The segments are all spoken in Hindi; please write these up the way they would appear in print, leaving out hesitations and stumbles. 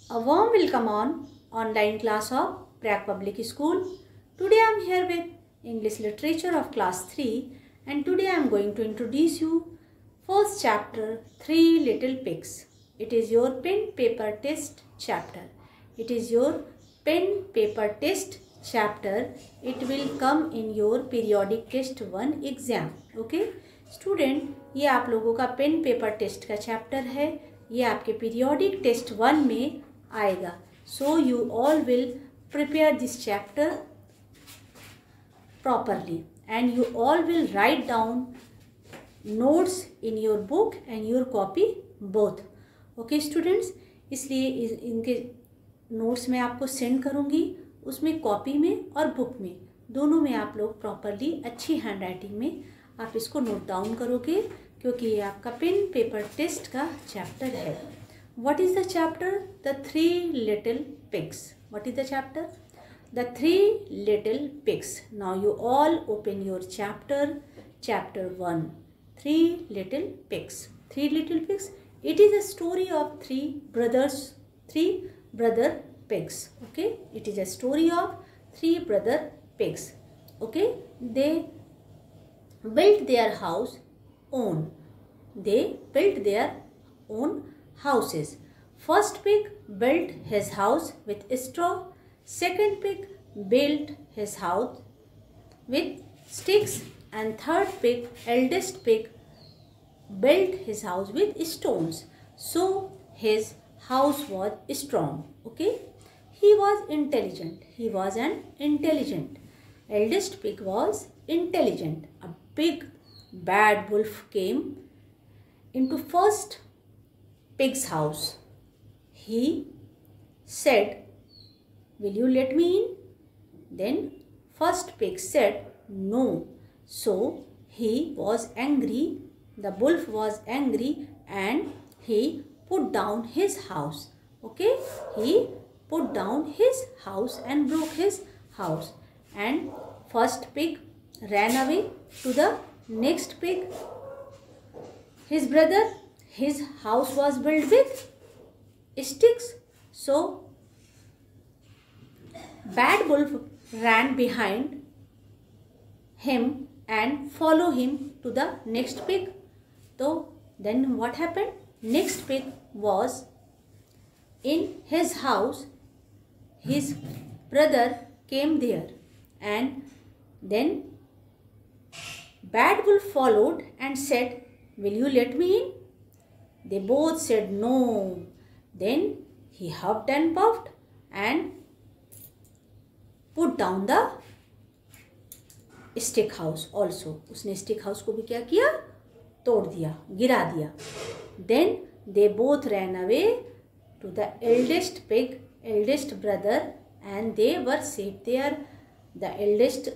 A warm welcome on online class of Prague Public School. Today I am here with English Literature of class 3 and today I am going to introduce you first chapter Three Little Pigs. It is your pen paper test chapter. It is your pen paper test chapter. It will come in your periodic test 1 exam. Okay student, ये आप लोगों का पेन पेपर टेस्ट का चैप्टर है. ये आपके पीरियोडिक टेस्ट 1 में आएगा. So you all will prepare this chapter properly and you all will write down notes in your book and your copy both. Okay students, इसलिए इनके नोट्स मैं आपको सेंड करूँगी. उसमें कॉपी में और बुक में दोनों में आप लोग प्रॉपरली अच्छी हैंड राइटिंग में आप इसको नोट डाउन करोगे क्योंकि ये आपका पेन पेपर टेस्ट का चैप्टर है. What is the chapter? The Three Little Pigs. What is the chapter? The Three Little Pigs. Now you all open your chapter 1. Three Little Pigs. Three Little Pigs. It is a story of three brother pigs. Okay, it is a story of three brother pigs. Okay, they built their house own. They built their own houses. First pig built his house with straw. Second pig built his house with sticks. And third pig, eldest pig, built his house with stones. So his house was strong. Okay. He was intelligent. He was an intelligent. Eldest pig was intelligent. A big bad wolf came into first pig's house. He said, "Will you let me in?" Then first pig said, "No." So he was angry. The wolf was angry and he put down his house. Okay, he put down his house and broke his house. And first pig ran away to the next pig. His brother, his house was built with sticks. So bad wolf ran behind him and follow him to the next pig. So then what happened? Next pig was in his house. His brother came there and then bad wolf followed and said, "Will you let me in?" They both said no. Then he huffed and puffed and put down the stick house also. उसने stick house को भी क्या किया? तोड़ दिया, गिरा दिया. Then they both ran away to the eldest pig, eldest brother, and they were safe there. The eldest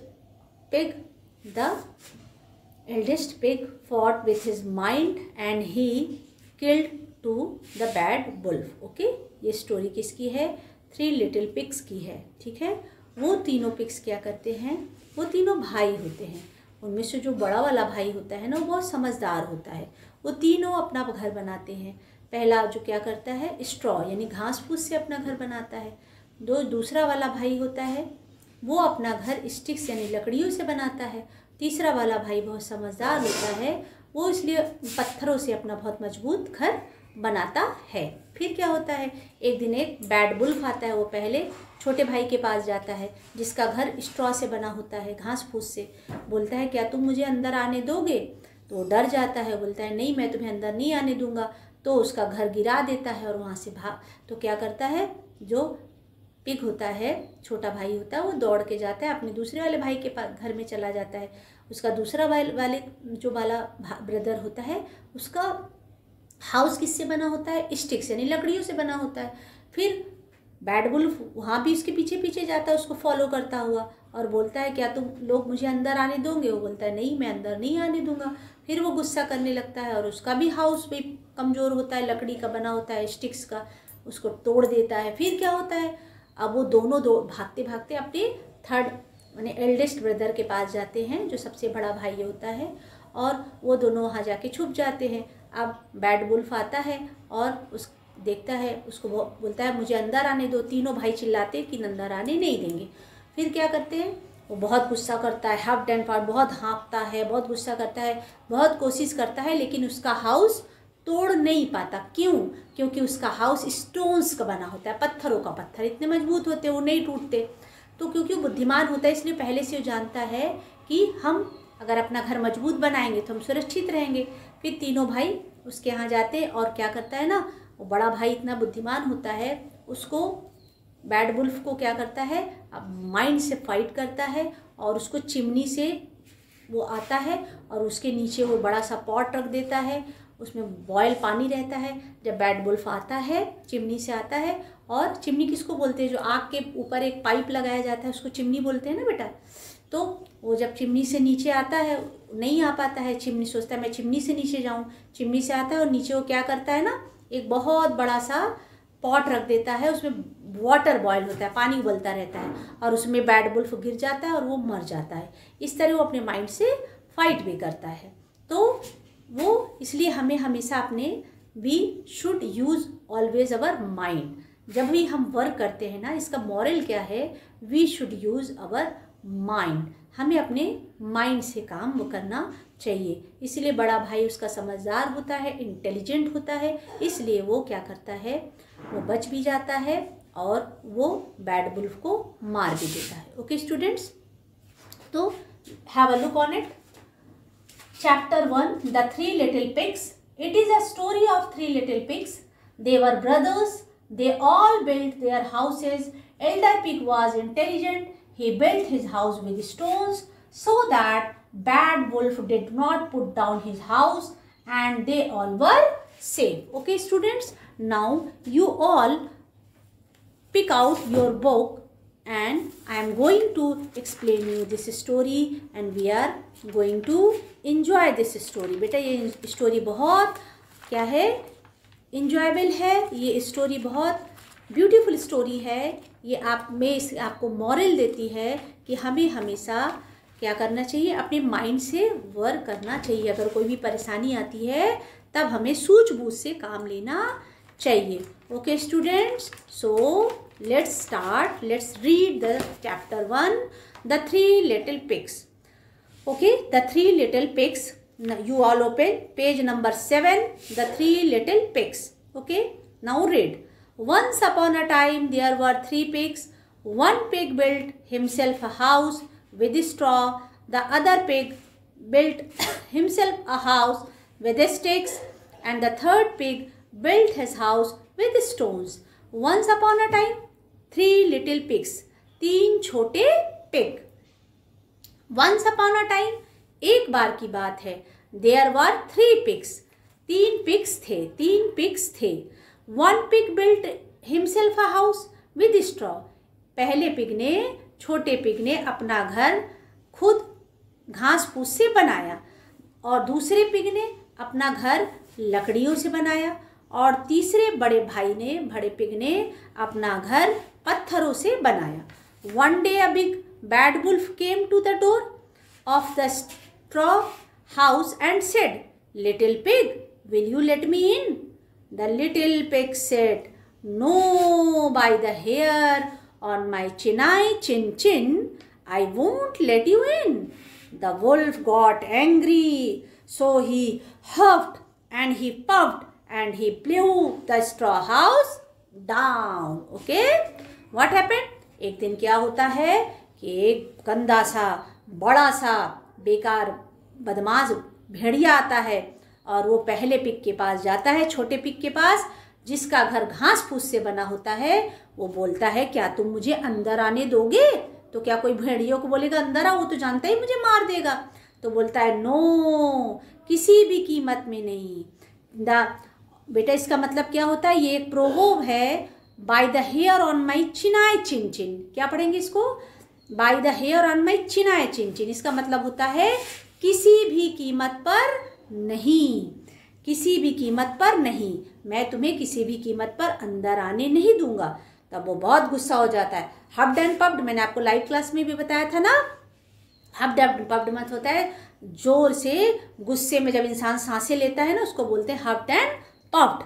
pig fought with his mind and he killed to the bad wolf. Okay, ये स्टोरी किसकी है? थ्री लिटिल पिग्स की है. ठीक है, वो तीनों पिग्स क्या करते हैं? वो तीनों भाई होते हैं. उनमें से जो बड़ा वाला भाई होता है ना, वो बहुत समझदार होता है. वो तीनों अपना घर बनाते हैं. पहला जो क्या करता है, स्ट्रॉ यानी घास फूस से अपना घर बनाता है. दूसरा वाला भाई होता है, वो अपना घर स्टिक्स यानी लकड़ियों से बनाता है. तीसरा वाला भाई बहुत समझदार होता है, वो इसलिए पत्थरों से अपना बहुत मजबूत घर बनाता है. फिर क्या होता है, एक दिन एक बैड वुल्फ आता है. वो पहले छोटे भाई के पास जाता है जिसका घर स्ट्रॉ से बना होता है, घास फूस से. बोलता है, "क्या तुम मुझे अंदर आने दोगे?" तो वो डर जाता है, बोलता है, "नहीं, मैं तुम्हें अंदर नहीं आने दूंगा." तो उसका घर गिरा देता है और वहाँ से भाग. तो क्या करता है, जो पिग होता है, छोटा भाई होता है, वो दौड़ के जाता है अपने दूसरे वाले भाई के पास, घर में चला जाता है. उसका दूसरा वाले जो वाला ब्रदर होता है, उसका हाउस किससे बना होता है? स्टिक्स यानी लकड़ियों से बना होता है. फिर बैड वुल्फ वहाँ भी उसके पीछे पीछे जाता है, उसको फॉलो करता हुआ, और बोलता है, "क्या तुम लोग मुझे अंदर आने दोगे?" वो बोलता है, "नहीं, मैं अंदर नहीं आने दूंगा." फिर वो गुस्सा करने लगता है और उसका भी हाउस भी कमज़ोर होता है, लकड़ी का बना होता है, स्टिक्स का, उसको तोड़ देता है. फिर क्या होता है, अब वो दोनों भागते भागते अपने थर्ड यानी एल्डेस्ट ब्रदर के पास जाते हैं, जो सबसे बड़ा भाई होता है, और वो दोनों वहाँ जाके छुप जाते हैं. अब बैड वुल्फ आता है और उस देखता है, उसको बोलता है मुझे अंदर आने दो। तीनों भाई चिल्लाते हैं कि अंदर आने नहीं देंगे। फिर क्या करते हैं, वो बहुत गुस्सा करता है, हफ्ड एंड पफ्ड, बहुत हाँफता है, बहुत गुस्सा करता है, बहुत कोशिश करता है, लेकिन उसका हाउस तोड़ नहीं पाता। क्यों? क्योंकि उसका हाउस स्टोन्स का बना होता है, पत्थरों का। पत्थर इतने मजबूत होते हैं, वो नहीं टूटते। तो क्योंकि वो बुद्धिमान होता है, इसलिए पहले से वो जानता है कि हम अगर अपना घर मजबूत बनाएंगे तो हम सुरक्षित रहेंगे। फिर तीनों भाई उसके यहाँ जाते हैं, और क्या करता है ना, वो बड़ा भाई इतना बुद्धिमान होता है, उसको बैड वुल्फ को क्या करता है, अब माइंड से फाइट करता है, और उसको चिमनी से वो आता है और उसके नीचे वो बड़ा सा पॉट रख देता है, उसमें बॉयल पानी रहता है। जब बैड वुल्फ आता है, चिमनी से आता है, और चिमनी किसको बोलते हैं, जो आग के ऊपर एक पाइप लगाया जाता है उसको चिमनी बोलते हैं ना बेटा। तो वो जब चिमनी से नीचे आता है, नहीं आ पाता है, चिमनी सोचता है मैं चिमनी से नीचे जाऊँ, चिमनी से आता है और नीचे वो क्या करता है ना, एक बहुत बड़ा सा पॉट रख देता है, उसमें वाटर बॉयल होता है, पानी उबलता रहता है, और उसमें बैड वुल्फ गिर जाता है और वो मर जाता है। इस तरह वो अपने माइंड से फाइट भी करता है। तो वो इसलिए हमें हमेशा अपने we should use always our mind. जब भी हम वर्क करते हैं ना, इसका मॉरल क्या है, we should use our mind. हमें अपने माइंड से काम वो करना चाहिए। इसलिए बड़ा भाई उसका समझदार होता है, इंटेलिजेंट होता है, इसलिए वो क्या करता है, वो बच भी जाता है और वो बैड वुल्फ को मार भी देता है। ओके स्टूडेंट्स, तो have a look on it. Chapter 1, The Three Little Pigs. It is a story of three little pigs. They were brothers. They all built their houses. Elder pig was intelligent. He built his house with stones so that bad wolf did not put down his house, and they all were safe. Okay students, now you all pick out your book and I am going to explain you this story and we are going to enjoy this story. बेटा ये स्टोरी बहुत क्या है, इंजॉयबल है। ये स्टोरी बहुत ब्यूटीफुल स्टोरी है। ये आपको मॉरल देती है कि हमें हमेशा क्या करना चाहिए, अपने माइंड से वर्क करना चाहिए। अगर कोई भी परेशानी आती है तब हमें सूझबूझ से काम लेना चाहिए। Okay students, so let's start. Let's read the chapter 1, The Three Little Pigs. Okay, The Three Little Pigs. You all open page number 7, The Three Little Pigs. Okay, now read. Once upon a time there were three pigs. One pig built himself a house with straw. The other pig built himself a house with sticks. And the third pig built his house with stones. Once upon a time, three little pigs. तीन छोटे pig. Once upon a time, एक बार की बात है। There were three pigs. तीन pigs थे। One pig built himself a house with straw. पहले पिग ने, छोटे पिग ने अपना घर खुद घास फूस से बनाया, और दूसरे पिग ने अपना घर लकड़ियों से बनाया, और तीसरे बड़े पिग ने अपना घर पत्थरों से बनाया। One day a big bad wolf came to the door of the straw house and said, "Little pig, will you let me in?" The little pig said, "No, by the hair on my chin, I won't let you in." The wolf got angry, so he huffed and he puffed and he blew the straw house down. Okay, what happened? एक दिन क्या होता है कि एक गंदा सा, बड़ा सा, बेकार, बदमाश भेड़िया आता है, और वो पहले पिग के पास जाता है, छोटे पिग के पास, जिसका घर घास फूस से बना होता है। वो बोलता है, क्या तुम मुझे अंदर आने दोगे? तो क्या कोई भेड़ियों को बोलेगा अंदर आओ? वो तो जानता ही मुझे मार देगा। तो बोलता है, नो, किसी भी कीमत में नहीं। बेटा इसका मतलब क्या होता है, ये एक प्रोवर्ब है। By the hair on my chin, क्या पढ़ेंगे इसको? By the hair on my chin. इसका मतलब होता है किसी भी कीमत पर नहीं, किसी भी कीमत पर नहीं, मैं तुम्हें किसी भी कीमत पर अंदर आने नहीं दूंगा। तब वो बहुत गुस्सा हो जाता है। हफ्ड एंड पफ्ड, मैंने आपको लाइव क्लास में भी बताया था ना। हफ्ड एंड पफ्ड मत होता है जोर से, गुस्से में जब इंसान सांसें लेता है ना, उसको बोलते हैं हफ्ड एंड पफ्ड।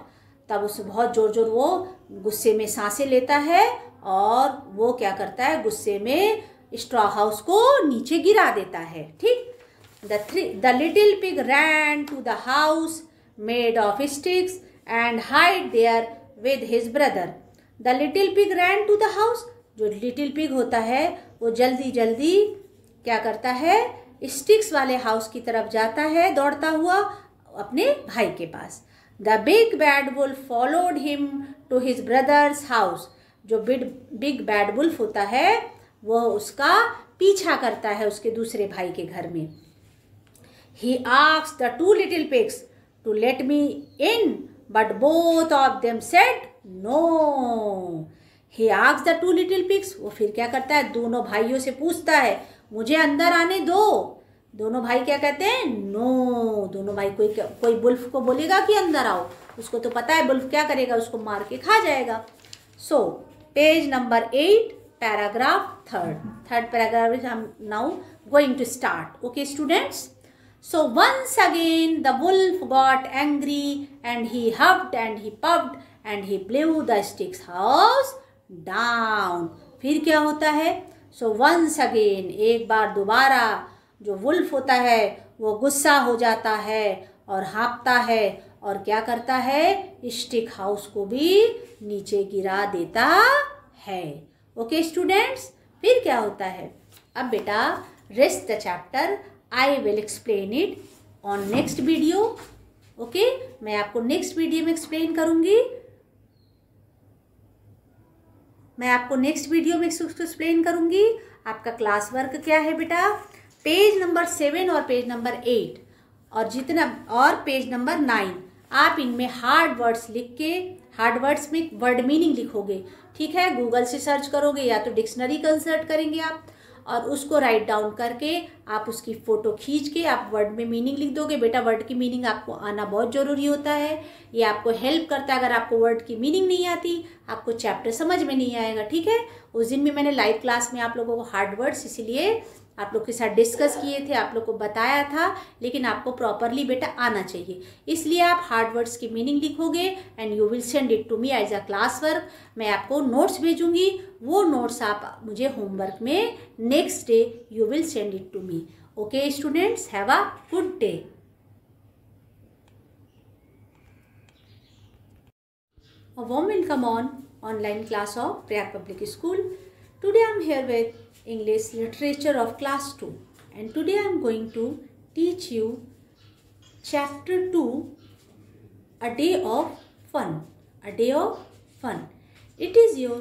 तब उसे बहुत जोर जोर वो गुस्से में सांसें लेता है और वो क्या करता है, गुस्से में स्ट्रॉ हाउस को नीचे गिरा देता है। ठीक। The little pig ran to the house made of sticks and hide there with his brother. The little pig ran to the house, जो लिटिल पिग होता है वो जल्दी जल्दी क्या करता है, स्टिक्स वाले हाउस की तरफ जाता है दौड़ता हुआ अपने भाई के पास। The big bad wolf followed him to his brother's house. जो बिग बैड वुल्फ होता है वह उसका पीछा करता है उसके दूसरे भाई के घर में। He asked the two little pigs to let me in, but both of them said no. He asked the two little pigs, वो फिर क्या करता है, दोनों भाइयों से पूछता है मुझे अंदर आने दो। दोनों भाई क्या कहते हैं, नो। दोनों भाई कोई बुल्फ को बोलेगा कि अंदर आओ, उसको तो पता है बुल्फ क्या करेगा, उसको मार के खा जाएगा। So page number 8 paragraph third paragraph I am now going to start. Okay students, so once again the wolf got angry and he huffed and he puffed and he blew the sticks house down। फिर क्या होता है, so once again एक बार दोबारा जो वुल्फ होता है वो गुस्सा हो जाता है और हाँफता है और क्या करता है, स्टिक हाउस को भी नीचे गिरा देता है। ओके स्टूडेंट्स, फिर क्या होता है, अब बेटा rest the chapter, I will explain it on next video। ओके, मैं आपको नेक्स्ट वीडियो में एक्सप्लेन करूंगी। आपका क्लास वर्क क्या है बेटा, पेज नंबर 7 और पेज नंबर 8 और पेज नंबर 9 आप इनमें हार्ड वर्ड्स लिख के, हार्ड वर्ड्स में वर्ड मीनिंग लिखोगे। ठीक है, गूगल से सर्च करोगे या तो डिक्शनरी कंसल्ट करेंगे आप, और उसको राइट डाउन करके आप उसकी फ़ोटो खींच के आप वर्ड में मीनिंग लिख दोगे। बेटा वर्ड की मीनिंग आपको आना बहुत ज़रूरी होता है, ये आपको हेल्प करता है। अगर आपको वर्ड की मीनिंग नहीं आती, आपको चैप्टर समझ में नहीं आएगा। ठीक है, उस दिन भी मैंने लाइव क्लास में आप लोगों को हार्ड वर्ड्स इसीलिए आप लोग के साथ डिस्कस किए थे, आप लोग को बताया था, लेकिन आपको प्रॉपरली बेटा आना चाहिए, इसलिए आप हार्ड वर्ड्स की मीनिंग लिखोगे and you will send it to me as a class work. मैं आपको नोट्स भेजूंगी, वो नोट्स आप मुझे होमवर्क में next day you will send it to me. Okay students, have a good day. A warm welcome on online class of Prayag Public School. Today I am here with English Literature of Class 2 and today I am going to teach you Chapter 2, A Day of Fun. A Day of Fun. It is your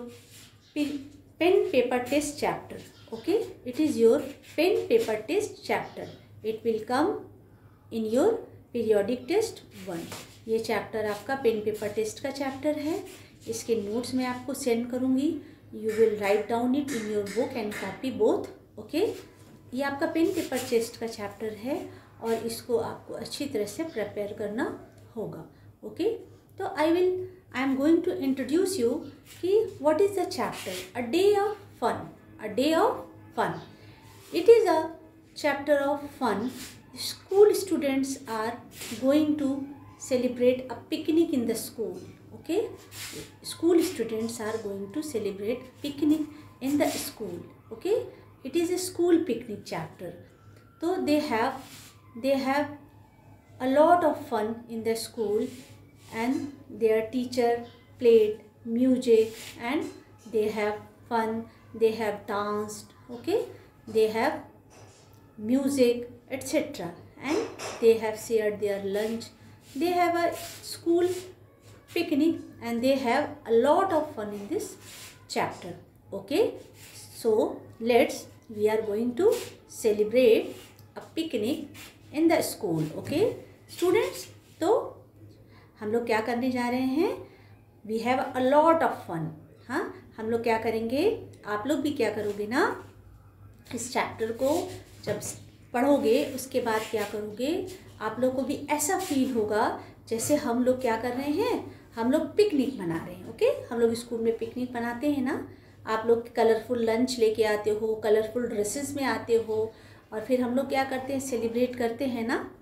pen paper test chapter. Okay, it is your pen paper test chapter. It will come in your periodic test 1. ये चैप्टर आपका पेन पेपर टेस्ट का चैप्टर है। इसके नोट्स मैं आपको सेंड करूँगी, you will write down it in your book and copy both. Okay, ये आपका पेन पेपर टेस्ट का चैप्टर है और इसको आपको अच्छी तरह से प्रिपेयर करना होगा। ओके, तो I am going to introduce you कि what is the chapter a day of fun. A day of fun, it is a chapter of fun. School students are going to celebrate a picnic in the school. Okay, school students are going to celebrate picnic in the school. Okay, it is a school picnic chapter. So they have a lot of fun in the school and their teacher played music and they have fun, they have danced. Okay, they have music etc. and they have shared their lunch. They have a school picnic and they have a lot of fun in this chapter. Okay, so we are going to celebrate a picnic in the school. Okay students, तो हम लोग क्या करने जा रहे हैं, we have a lot of fun। हाँ, हम लोग क्या करेंगे, आप लोग भी क्या करोगे ना, इस चैप्टर को जब पढ़ोगे उसके बाद क्या करोगे, आप लोग को भी ऐसा फील होगा जैसे हम लोग क्या कर रहे हैं, हम लोग पिकनिक मना रहे हैं। ओके, हम लोग स्कूल में पिकनिक मनाते हैं ना, आप लोग कलरफुल लंच लेके आते हो, कलरफुल ड्रेसेस में आते हो और फिर हम लोग क्या करते हैं, सेलिब्रेट करते हैं ना।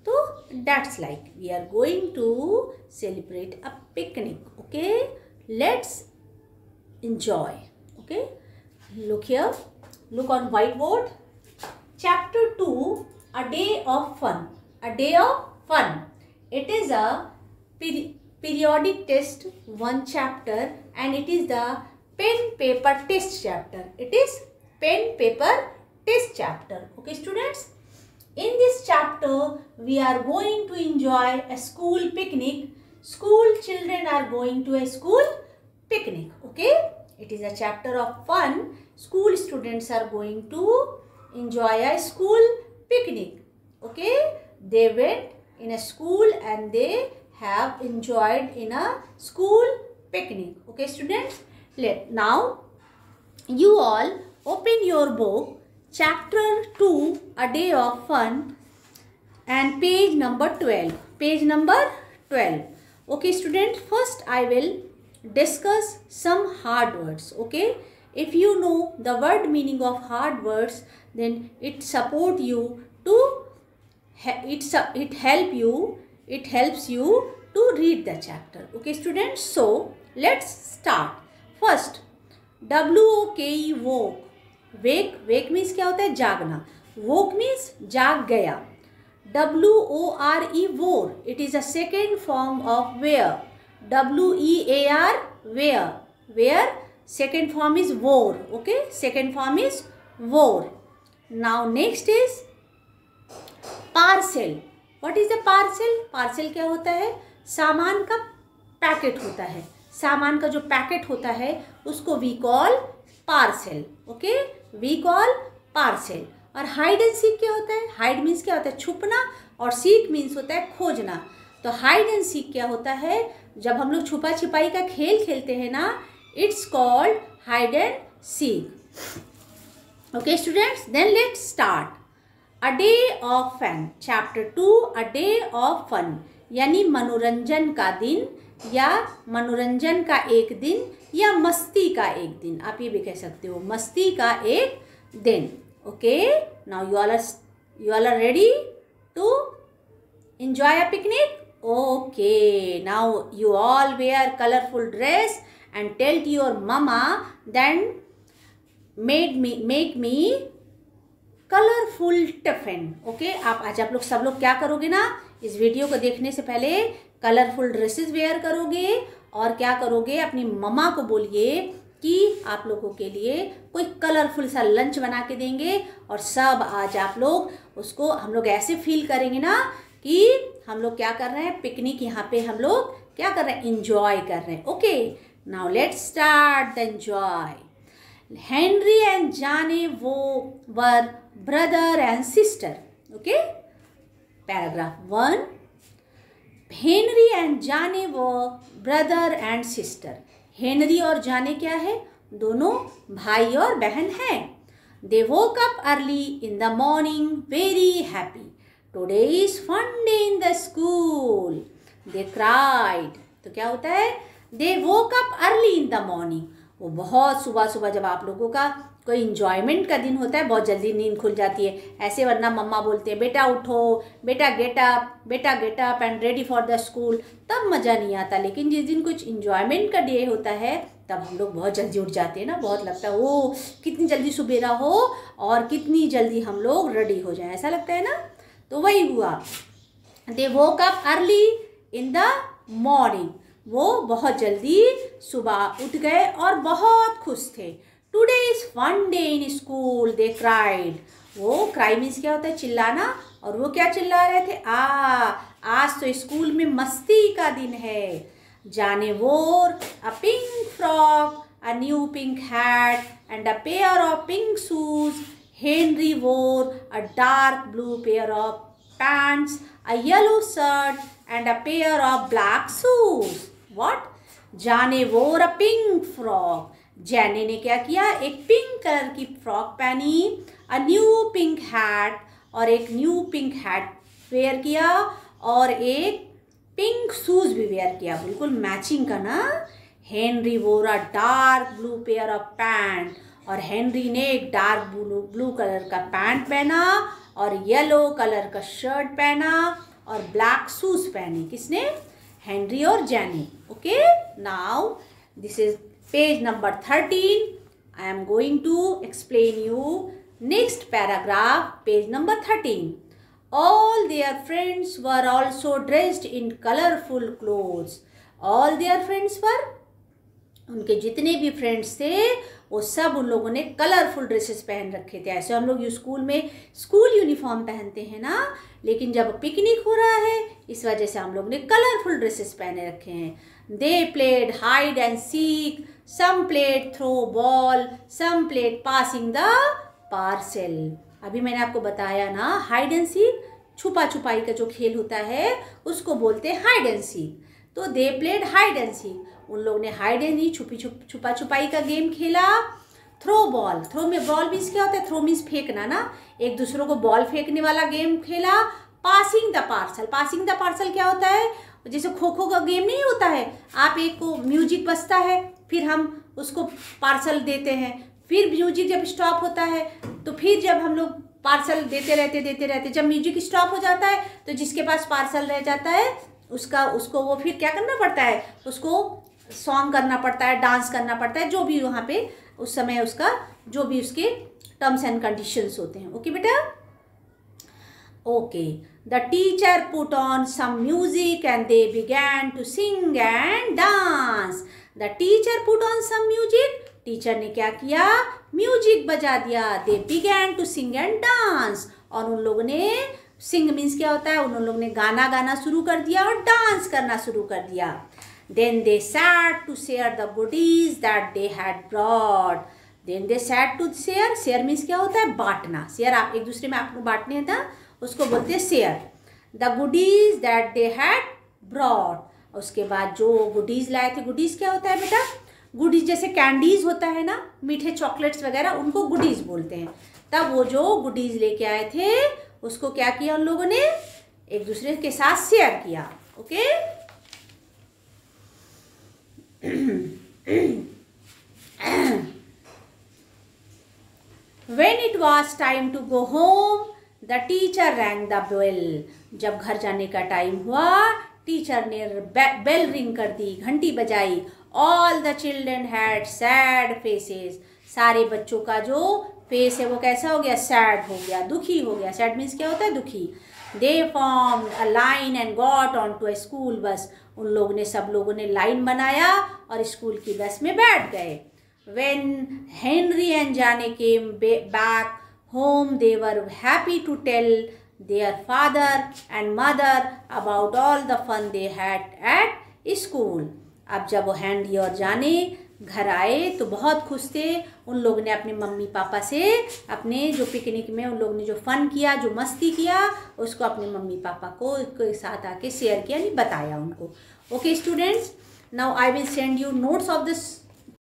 तो that's like we are going to celebrate a picnic. Okay, let's enjoy. Okay, look here, look on whiteboard. Chapter 2, a day of fun. A day of fun. It is a periodic test, one chapter, and it is the pen paper test chapter. It is pen paper test chapter. Okay students, in this chapter we are going to enjoy a school picnic. School children are going to a school picnic. Okay, it is a chapter of fun. School students are going to enjoy a school picnic. Okay, they went in a school and they have enjoyed in a school picnic. Okay students, now you all open your book, chapter 2, a day of fun, and page number 12. Page number 12. Okay students, first I will discuss some hard words. Okay, if you know the word meaning of hard words, then it support you to it helps you to read the chapter. Okay students, so let's start. First, WOKE, woke. Wake means क्या होता है? जागना. Woke means जाग गया. WORE, wore. It is a second form of wear. WEAR, wear. Wear, second form is wore. Okay, second form is wore. Now next is parcel. What is the parcel? Parcel क्या होता है? सामान का पैकेट होता है. सामान का जो पैकेट होता है उसको we call parcel. Okay, we call parcel. और हाइड एंड सीक क्या होता है? हाइड मीन्स क्या होता है? छुपना, और सीक मीन्स होता है खोजना. तो हाइड एंड सीक क्या होता है? जब हम लोग छुपा छिपाई का खेल खेलते हैं ना, it's called hide and seek. Okay students, then let's start. A day of fun. Chapter 2, a day of fun, यानी मनोरंजन का दिन, या मनोरंजन का एक दिन, या मस्ती का एक दिन. आप ये भी कह सकते हो, मस्ती का एक दिन. Okay, now you all are ready to enjoy a picnic. Okay, now you all wear colorful dress and tell to your mama then make me colorful tiffin. Okay, आप लोग सब लोग क्या करोगे ना, इस वीडियो को देखने से पहले कलरफुल ड्रेसेस वेयर करोगे, और क्या करोगे, अपनी मम्मा को बोलिए कि आप लोगों के लिए कोई कलरफुल सा लंच बना के देंगे, और सब आज आप लोग उसको, हम लोग ऐसे फील करेंगे ना कि हम लोग क्या कर रहे हैं, पिकनिक यहाँ पे हम लोग क्या कर रहे हैं, इंजॉय कर रहे हैं. Okay, now let's start the enjoy. Henry and Jane वो were brother and sister. Okay, paragraph 1. Henry and Jane वो ब्रदर एंड सिस्टर. हेनरी और जाने क्या है? दोनों भाई और बहन हैं. They woke up early in the morning very happy. Today is fun day in the school. They cried. तो क्या होता है? They woke up early in the morning. वो बहुत सुबह सुबह, जब आप लोगों का कोई इंजॉयमेंट का दिन होता है, बहुत जल्दी नींद खुल जाती है. ऐसे वरना मम्मा बोलते हैं बेटा उठो, बेटा get up and ready for the school. तब मज़ा नहीं आता. लेकिन जिस दिन कुछ इंजॉयमेंट का डे होता है तब हम लोग बहुत जल्दी उठ जाते हैं ना. बहुत लगता है ओ कितनी जल्दी सुबेरा हो और कितनी जल्दी हम लोग रेडी हो जाएं, ऐसा लगता है ना. तो वही हुआ. They woke up early in the morning. वो बहुत जल्दी सुबह उठ गए और बहुत खुश थे. Today is fun day in school. They cried. वो क्राई मीन्स क्या होता है? चिल्लाना. और वो क्या चिल्ला रहे थे? आज तो स्कूल में मस्ती का दिन है. Jane wore a pink frock, a new pink hat and a pair of pink shoes. Henry wore a dark blue pair of pants, a yellow shirt and a pair of black shoes. What? Jane wore a pink frock. जाने ने क्या किया? एक पिंक कलर की फ्रॉक पहनी. अ न्यू पिंक हैट, और एक न्यू पिंक हैट वेयर किया, और एक पिंक शूज भी वेयर किया, बिल्कुल मैचिंग का ना. Henry wore a dark blue pair of pant. और हेनरी ने एक डार्क ब्लू कलर का पैंट पहना और येलो कलर का शर्ट पहना और ब्लैक शूज पहने। किसने? हेनरी और Jenny. Okay, now this is page number 13. I am going to explain you next paragraph, page number 13. All their friends were also dressed in colorful clothes. All their friends were, उनके जितने भी फ्रेंड्स थे वो सब उन लोगों ने कलरफुल ड्रेसेस पहन रखे थे। ऐसे हम लोग स्कूल में स्कूल यूनिफॉर्म पहनते हैं ना, लेकिन जब पिकनिक हो रहा है इस वजह से हम लोग ने कलरफुल ड्रेसेस पहने रखे हैं। They played hide and seek, some played throw ball, some played passing the parcel. अभी मैंने आपको बताया ना, हाइड एंड सीक, छुपा छुपाई का जो खेल होता है उसको बोलते हैं हाइड एंड सीक। तो they played hide and seek, उन लोग ने हाइड एंड छुपा छुपाई का गेम खेला। थ्रो बॉल, थ्रो में बॉल मीन्स क्या होता है? थ्रो मीन्स फेंकना ना, एक दूसरों को बॉल फेंकने वाला गेम खेला। Passing the parcel, passing the parcel क्या होता है? जैसे खो खो का गेम नहीं होता है, आप एक को म्यूजिक बजता है फिर हम उसको पार्सल देते हैं, फिर म्यूजिक जब स्टॉप होता है तो फिर जब हम लोग पार्सल देते रहते, जब म्यूजिक स्टॉप हो जाता है तो जिसके पास पार्सल रह जाता है उसको वो फिर क्या करना पड़ता है? उसको सॉन्ग करना पड़ता है, डांस करना पड़ता है, जो भी वहाँ पे उस समय उसका जो भी उसके टर्म्स एंड कंडीशंस होते हैं। ओके बेटा, okay. The teacher put on some music and they began to sing and dance. The teacher put on some music, teacher ने क्या किया? म्यूजिक बजा दिया। They began to sing and dance, और उन लोगों ने, सिंग मीन्स क्या होता है? उन लोगों ने गाना गाना शुरू कर दिया और डांस करना शुरू कर दिया। Then they sat to share the goodies that they had brought. Then they sat to share. Share means क्या होता है? बांटना। शेयर, आप एक दूसरे में आपको बांटने था उसको बोलते हैं share. The goodies that they had brought. उसके बाद जो गुडीज लाए थे, गुडीज क्या होता है बेटा? गुडीज जैसे कैंडीज होता है ना, मीठे चॉकलेट्स वगैरह, उनको गुडीज बोलते हैं। तब वो जो गुडीज लेके आए थे उसको क्या किया उन लोगों ने? एक दूसरे के साथ शेयर किया। Okay, When it was time to go home, the teacher rang the bell. जब घर जाने का टाइम हुआ टीचर ने बेल रिंग कर दी, घंटी बजाई। All the children had sad faces. सारे बच्चों का जो फेस है वो कैसा हो गया? सैड हो गया, दुखी हो गया। सैड मीन्स क्या होता है? दुखी। They formed a line and got onto a school bus. उन लोगों ने, सब लोगों ने लाइन बनाया और स्कूल की बस में बैठ गए। When Henry and Jane came back home, they were happy to tell their father and mother about all the fun they had at school. अब जब वो हेनरी और जाने घर आए तो बहुत खुश थे। उन लोगों ने अपने मम्मी पापा से अपने जो पिकनिक में उन लोगों ने जो फन किया, जो मस्ती किया, उसको अपने मम्मी पापा को के साथ आके शेयर किया, नहीं बताया उनको। Okay students, now I will send you notes of this